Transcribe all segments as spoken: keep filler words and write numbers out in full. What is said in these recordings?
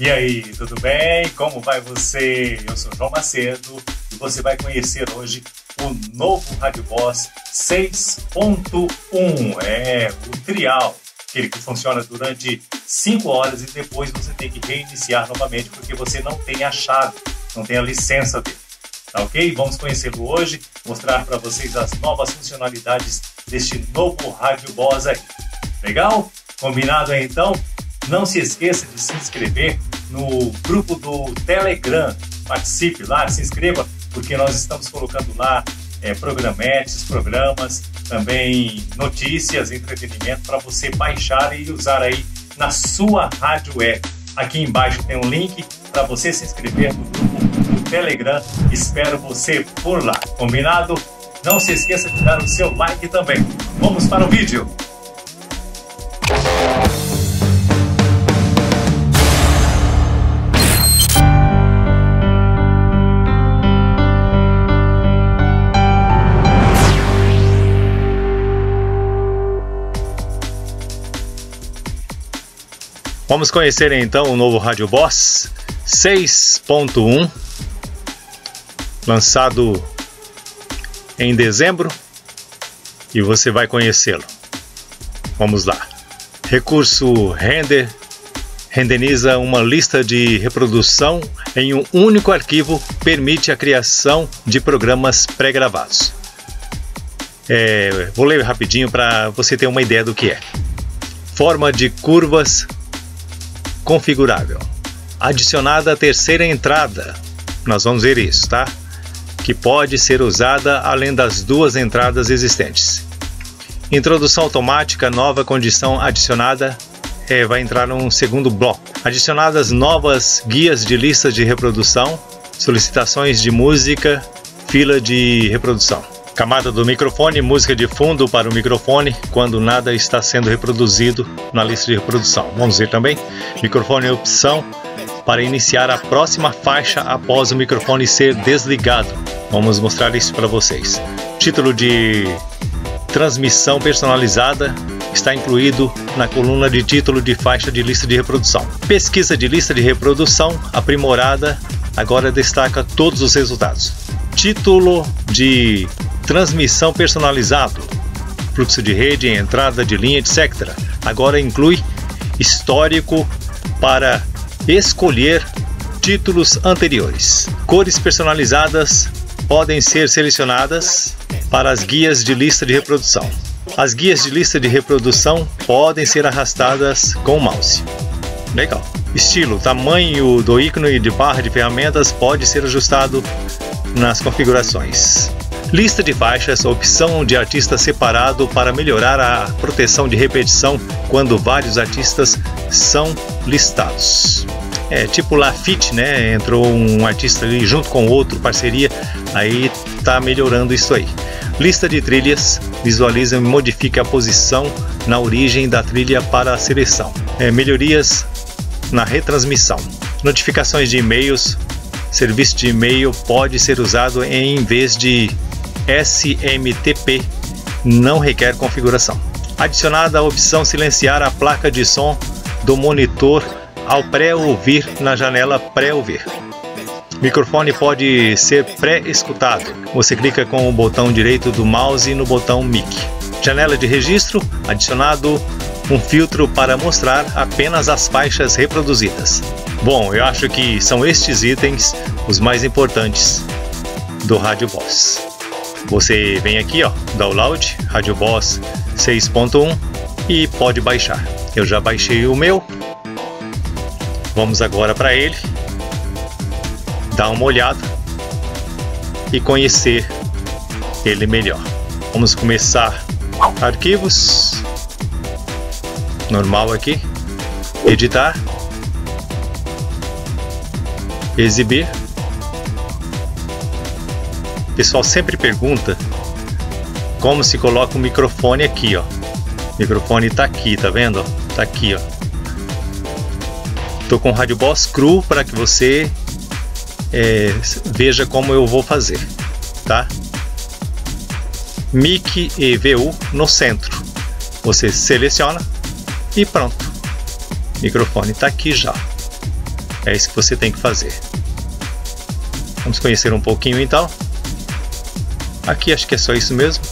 E aí, tudo bem? Como vai você? Eu sou João Macedo e você vai conhecer hoje o novo Rádio Boss seis ponto um, é o trial, aquele que funciona durante cinco horas e depois você tem que reiniciar novamente porque você não tem a chave, não tem a licença dele. Tá ok? Vamos conhecê-lo hoje, mostrar para vocês as novas funcionalidades deste novo Rádio Boss aí. Legal? Combinado aí então? Não se esqueça de se inscrever no grupo do Telegram. Participe lá, se inscreva, porque nós estamos colocando lá é, programetes, programas, também notícias, entretenimento para você baixar e usar aí na sua rádio web. Aqui embaixo tem um link para você se inscrever no grupo do Telegram. Espero você por lá. Combinado? Não se esqueça de dar o seu like também. Vamos para o vídeo. Vamos conhecer então o novo Rádio Boss seis ponto um, lançado em dezembro, e você vai conhecê-lo. Vamos lá. Recurso Render renderiza uma lista de reprodução em um único arquivo, permite a criação de programas pré-gravados. É, vou ler rapidinho para você ter uma ideia do que é. Forma de curvas configurável. Adicionada a terceira entrada, nós vamos ver isso, tá? Que pode ser usada além das duas entradas existentes. Introdução automática, nova condição adicionada, é, vai entrar num segundo bloco. Adicionadas novas guias de listas de reprodução, solicitações de música, fila de reprodução. Camada do microfone, música de fundo para o microfone quando nada está sendo reproduzido na lista de reprodução. Vamos ver também. Microfone opção para iniciar a próxima faixa após o microfone ser desligado. Vamos mostrar isso para vocês. Título de transmissão personalizada está incluído na coluna de título de faixa de lista de reprodução. Pesquisa de lista de reprodução aprimorada agora destaca todos os resultados. Título de transmissão personalizado, fluxo de rede, entrada de linha, etcétera. Agora inclui histórico para escolher títulos anteriores. Cores personalizadas podem ser selecionadas para as guias de lista de reprodução. As guias de lista de reprodução podem ser arrastadas com o mouse. Legal. Estilo, tamanho do ícone de barra de ferramentas pode ser ajustado nas configurações. Lista de faixas, opção de artista separado para melhorar a proteção de repetição quando vários artistas são listados. É tipo Lafite, né? Entrou um artista ali junto com outro, parceria, aí tá melhorando isso aí. Lista de trilhas, visualiza e modifica a posição na origem da trilha para a seleção. É, melhorias na retransmissão. Notificações de e-mails, serviço de e-mail pode ser usado em vez de S M T P, não requer configuração. Adicionada a opção silenciar a placa de som do monitor ao pré-ouvir na janela pré-ouvir. Microfone pode ser pré-escutado. Você clica com o botão direito do mouse no botão Mic. Janela de registro, adicionado um filtro para mostrar apenas as faixas reproduzidas. Bom, eu acho que são estes itens os mais importantes do Rádio Boss. Você vem aqui, ó, download, Rádio Boss seis ponto um e pode baixar. Eu já baixei o meu. Vamos agora para ele, dar uma olhada e conhecer ele melhor. Vamos começar arquivos, normal aqui, editar, exibir. O pessoal sempre pergunta como se coloca o microfone aqui, ó. O microfone tá aqui, tá vendo? Tá aqui, ó. Tô com o Rádio Boss cru para que você é, veja como eu vou fazer, tá? Mic e V U no centro. Você seleciona e pronto. O microfone tá aqui já. É isso que você tem que fazer. Vamos conhecer um pouquinho então. Aqui acho que é só isso mesmo.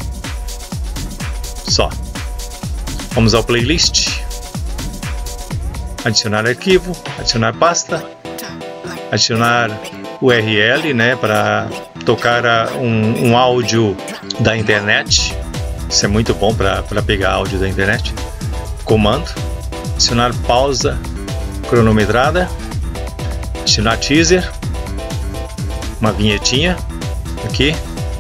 Só. Vamos ao playlist. Adicionar arquivo, adicionar pasta, adicionar U R L, né, para tocar um, um áudio da internet. Isso é muito bom para pegar áudio da internet. Comando, adicionar pausa cronometrada, adicionar teaser, uma vinhetinha aqui,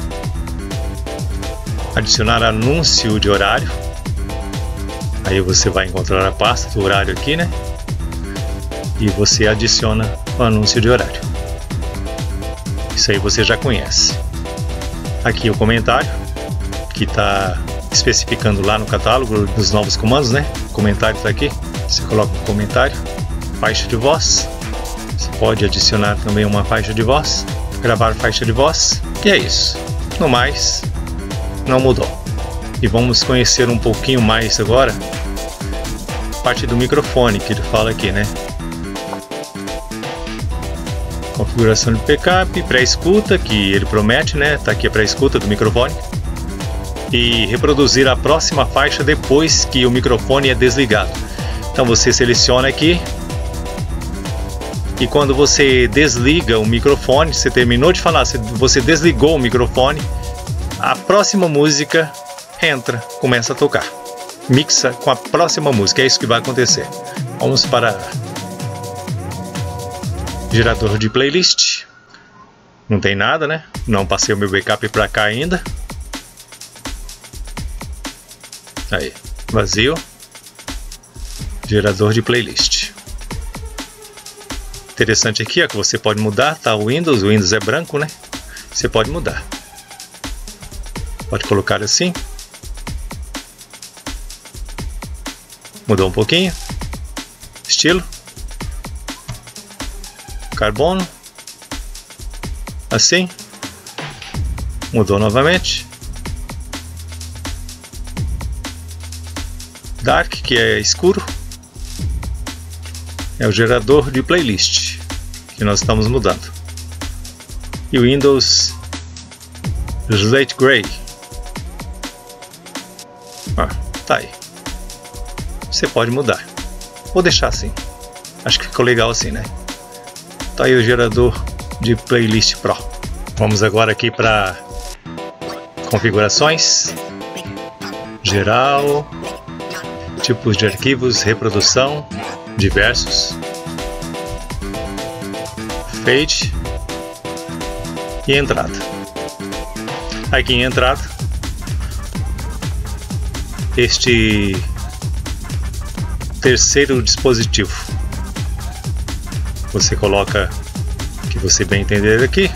adicionar anúncio de horário. Aí você vai encontrar a pasta do horário aqui, né? E você adiciona o anúncio de horário. Isso aí você já conhece. Aqui o comentário, que está especificando lá no catálogo dos novos comandos, né? O comentário está aqui. Você coloca um comentário, faixa de voz. Você pode adicionar também uma faixa de voz, gravar faixa de voz. E é isso. No mais, não mudou. E vamos conhecer um pouquinho mais agora a parte do microfone que ele fala aqui, né? Configuração de backup, pré-escuta, que ele promete, né? Tá aqui a pré-escuta do microfone. E reproduzir a próxima faixa depois que o microfone é desligado. Então você seleciona aqui. E quando você desliga o microfone, você terminou de falar, você desligou o microfone, a próxima música entra, começa a tocar. Mixa com a próxima música, é isso que vai acontecer. Vamos para gerador de playlist. Não tem nada, né? Não passei o meu backup para cá ainda. Aí, vazio. Gerador de playlist. Interessante aqui, ó, que você pode mudar, tá? O Windows, o Windows é branco, né? Você pode mudar. Pode colocar assim. Mudou um pouquinho. Estilo. Carbono. Assim. Mudou novamente. Dark, que é escuro. É o gerador de playlist que nós estamos mudando. E o Windows Slate Gray. Ah, tá aí. Você pode mudar. Vou deixar assim. Acho que ficou legal assim, né? Tá aí o gerador de playlist Pro. Vamos agora aqui para configurações. Geral. Tipos de arquivos, reprodução. Diversos. Fade. E entrada. Aqui em entrada. Este terceiro dispositivo. Você coloca o que você bem entender aqui.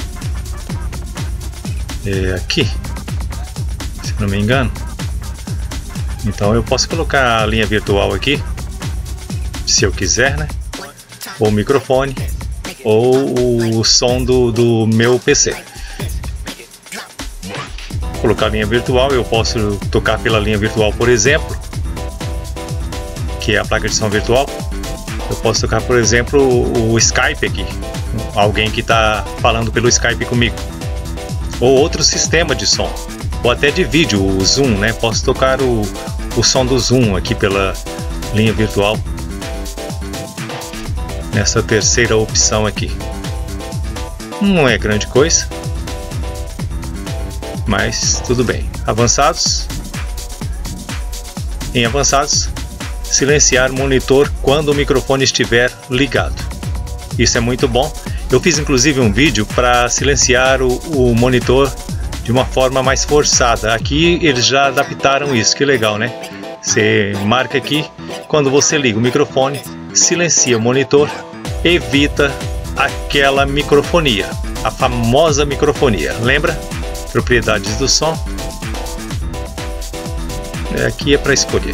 É aqui. Se não me engano. Então eu posso colocar a linha virtual aqui. Se eu quiser, né? Ou o microfone. Ou o som do, do meu P C. Colocar a linha virtual, eu posso tocar pela linha virtual, por exemplo, que é a placa de som virtual. Eu posso tocar, por exemplo, o, o Skype aqui, alguém que está falando pelo Skype comigo, ou outro sistema de som, ou até de vídeo, o Zoom, né? Posso tocar o, o som do Zoom aqui pela linha virtual, nessa terceira opção aqui. Não é grande coisa, mas tudo bem. Avançados. Em avançados, silenciar monitor quando o microfone estiver ligado. Isso é muito bom. Eu fiz inclusive um vídeo para silenciar o, o monitor de uma forma mais forçada. Aqui eles já adaptaram isso, que legal, né? Você marca aqui, quando você liga o microfone, silencia o monitor, evita aquela microfonia, a famosa microfonia. Lembra? Propriedades do som. Aqui é para escolher.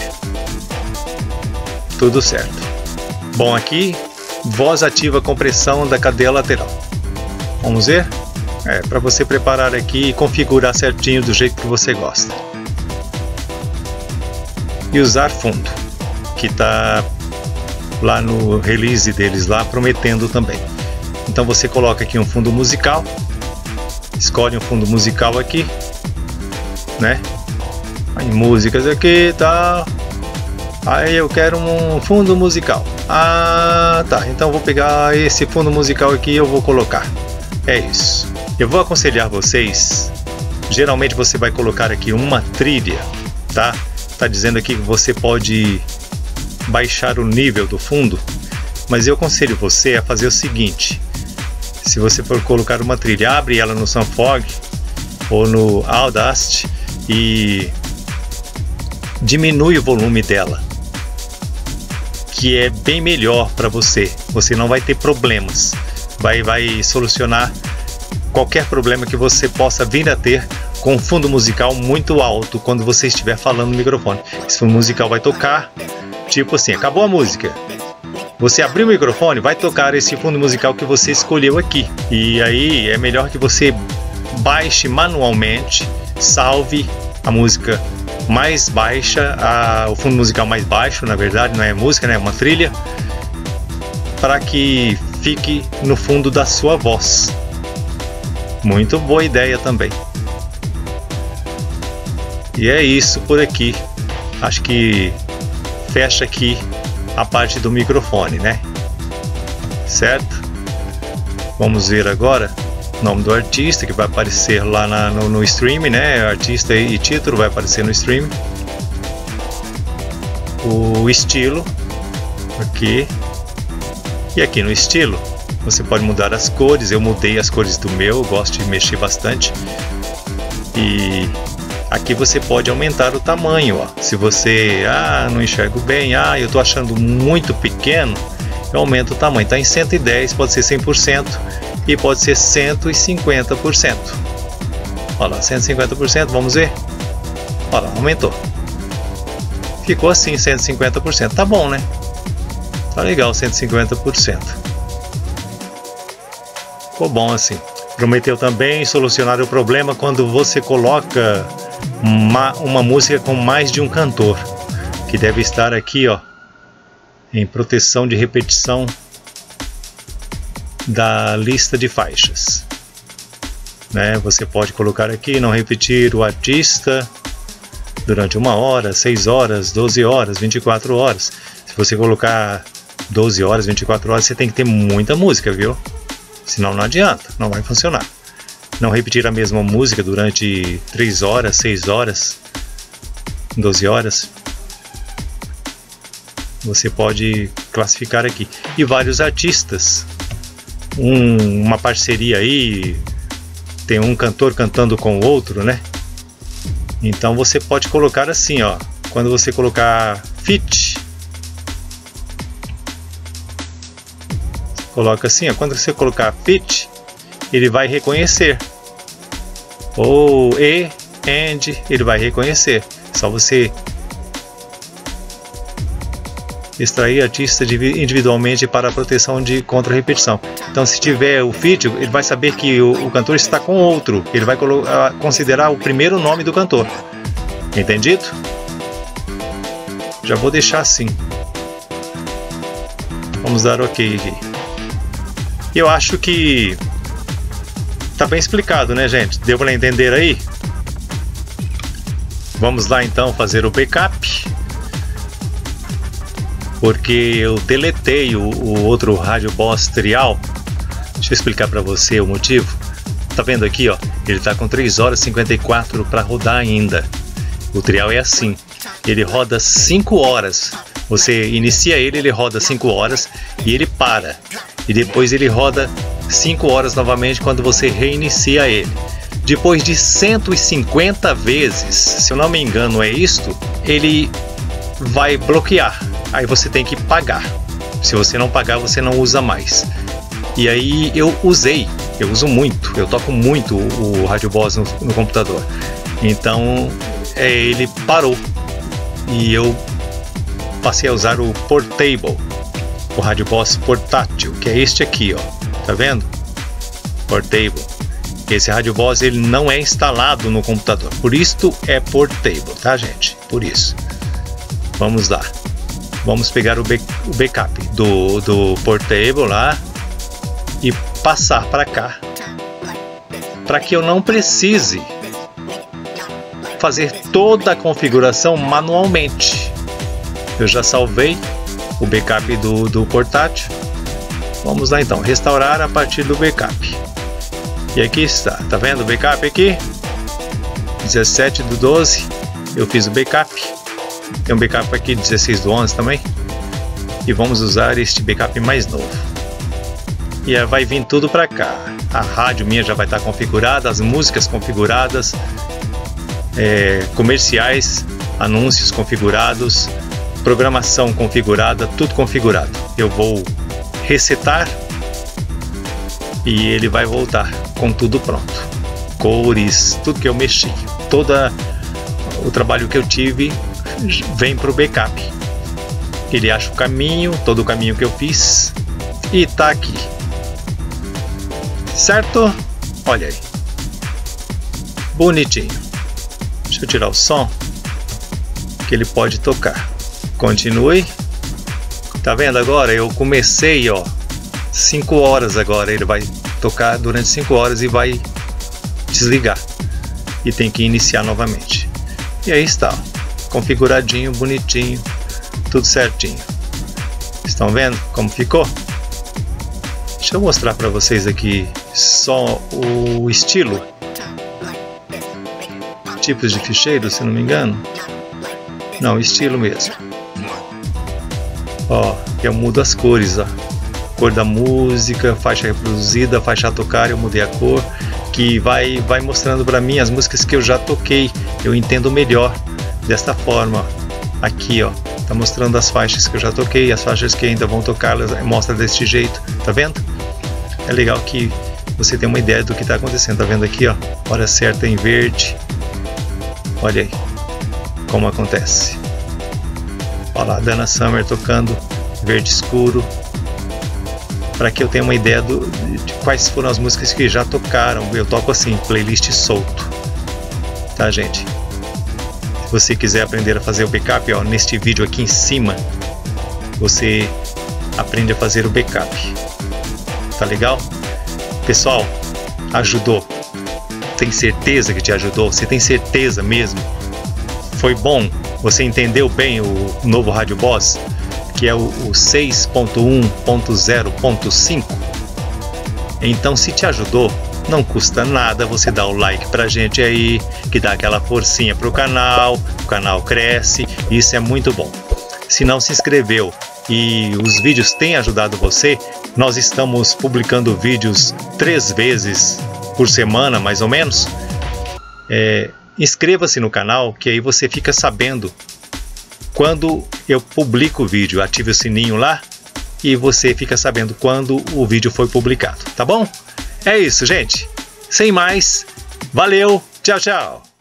Tudo certo. Bom, aqui voz ativa compressão da cadeia lateral. Vamos ver? É para você preparar aqui e configurar certinho do jeito que você gosta. E usar fundo, que está lá no release deles lá, prometendo também. Então você coloca aqui um fundo musical, escolhe um fundo musical aqui, né? Aí músicas aqui, tá? Aí eu quero um fundo musical. Ah, tá. Então vou pegar esse fundo musical aqui e eu vou colocar. É isso. Eu vou aconselhar vocês. Geralmente você vai colocar aqui uma trilha, tá? Tá dizendo aqui que você pode baixar o nível do fundo, mas eu aconselho você a fazer o seguinte: se você for colocar uma trilha, abre ela no Sunfog ou no Audacity e diminui o volume dela, que é bem melhor para você. Você não vai ter problemas, vai, vai solucionar qualquer problema que você possa vir a ter com um fundo musical muito alto quando você estiver falando no microfone. Esse fundo musical vai tocar, tipo assim, acabou a música, você abriu o microfone, vai tocar esse fundo musical que você escolheu aqui. E aí é melhor que você baixe manualmente, salve a música mais baixa, a, o fundo musical mais baixo, na verdade, não é música, né, é uma trilha, para que fique no fundo da sua voz. Muito boa ideia também. E é isso por aqui. Acho que fecha aqui a parte do microfone, né? Certo? Vamos ver agora o nome do artista, que vai aparecer lá na, no, no stream, né? Artista e título vai aparecer no stream. O estilo aqui. E aqui no estilo você pode mudar as cores. Eu mudei as cores do meu, eu gosto de mexer bastante. E aqui você pode aumentar o tamanho, ó. Se você, ah, não enxergo bem, ah, eu tô achando muito pequeno, eu aumento o tamanho. Tá em cento e dez, pode ser cem por cento e pode ser cento e cinquenta por cento. Olha lá, cento e cinquenta por cento, vamos ver. Olha lá, aumentou. Ficou assim, cento e cinquenta por cento. Tá bom, né? Tá legal, cento e cinquenta por cento. Ficou bom assim. Prometeu também solucionar o problema quando você coloca uma, uma música com mais de um cantor, que deve estar aqui, ó, em proteção de repetição da lista de faixas, né? Você pode colocar aqui, não repetir o artista durante uma hora, seis horas, doze horas, vinte e quatro horas. Se você colocar doze horas, vinte e quatro horas, você tem que ter muita música, viu? Senão não adianta, não vai funcionar. Não repetir a mesma música durante três horas, seis horas, doze horas. Você pode classificar aqui. E vários artistas. Um, uma parceria aí, tem um cantor cantando com o outro, né? Então você pode colocar assim, ó. Quando você colocar feat, coloca assim, ó. Quando você colocar feat, ele vai reconhecer. Ou e, and, ele vai reconhecer. Só você extrair artista individualmente para a proteção de contra repetição. Então, se tiver o feat, ele vai saber que o, o cantor está com outro. Ele vai colocar, considerar o primeiro nome do cantor. Entendido? Já vou deixar assim. Vamos dar OK aqui. Eu acho que tá bem explicado, né, gente? Deu para entender aí? Vamos lá então fazer o backup, porque eu deletei o, o outro Rádio Boss Trial. Deixa eu explicar para você o motivo. Tá vendo aqui, ó? Ele tá com três horas e cinquenta e quatro para rodar ainda. O Trial é assim. Ele roda cinco horas. Você inicia ele, ele roda cinco horas e ele para. E depois ele roda cinco horas novamente quando você reinicia ele. Depois de cento e cinquenta vezes, se eu não me engano é isto, ele vai bloquear. Aí você tem que pagar. Se você não pagar, você não usa mais. E aí eu usei, eu uso muito, eu toco muito o Rádio Boss no, no computador. Então é, ele parou e eu passei a usar o Portable, o Rádio Boss portátil, que é este aqui, ó. Tá vendo? Portable. Esse Rádio Boss ele não é instalado no computador, por isso é Portable, tá, gente? Por isso. Vamos lá. vamos pegar o, o backup do, do portable lá e passar para cá, para que eu não precise fazer toda a configuração manualmente. Eu já salvei o backup do, do portátil. Vamos lá então, restaurar a partir do backup. E aqui está, tá vendo o backup aqui? dezessete do doze, eu fiz o backup. Tem um backup aqui dezesseis do onze também. E vamos usar este backup mais novo. E aí vai vir tudo para cá. A rádio minha já vai estar configurada, as músicas configuradas, é, comerciais, anúncios configurados, programação configurada, tudo configurado. Eu vou resetar e ele vai voltar com tudo pronto. Cores, tudo que eu mexi, todo o trabalho que eu tive vem para o backup. Ele acha o caminho, todo o caminho que eu fiz e tá aqui. Certo? Olha aí. Bonitinho. Deixa eu tirar o som que ele pode tocar. Continue. Tá vendo agora? Eu comecei, ó, cinco horas agora. Ele vai tocar durante cinco horas e vai desligar. E tem que iniciar novamente. E aí está, ó, configuradinho, bonitinho, tudo certinho. Estão vendo como ficou? Deixa eu mostrar para vocês aqui só o estilo. Tipos de ficheiro, se não me engano. Não, estilo mesmo. Ó, eu mudo as cores, ó. Cor da música, faixa reproduzida, faixa a tocar, eu mudei a cor, que vai, vai mostrando para mim as músicas que eu já toquei. Eu entendo melhor desta forma. Aqui, ó, tá mostrando as faixas que eu já toquei, as faixas que ainda vão tocar, mostra deste jeito, tá vendo? É legal que você tem uma ideia do que está acontecendo, tá vendo aqui, ó, hora certa em verde. Olha aí como acontece. Olha lá, Dana Summer tocando verde escuro, para que eu tenha uma ideia do, de quais foram as músicas que já tocaram. Eu toco assim, playlist solto, tá, gente? Se você quiser aprender a fazer o backup, ó, neste vídeo aqui em cima você aprende a fazer o backup. Tá legal? Pessoal, ajudou? Tem certeza que te ajudou? Você tem certeza mesmo? Foi bom? Você entendeu bem o novo Rádio Boss, que é o, o seis ponto um ponto zero ponto cinco? Então, se te ajudou, não custa nada você dar o like pra gente aí, que dá aquela forcinha pro canal, o canal cresce, isso é muito bom. Se não se inscreveu e os vídeos têm ajudado você, nós estamos publicando vídeos três vezes por semana, mais ou menos. É, inscreva-se no canal, que aí você fica sabendo quando eu publico o vídeo. Ative o sininho lá e você fica sabendo quando o vídeo foi publicado, tá bom? É isso, gente. Sem mais, valeu, tchau, tchau.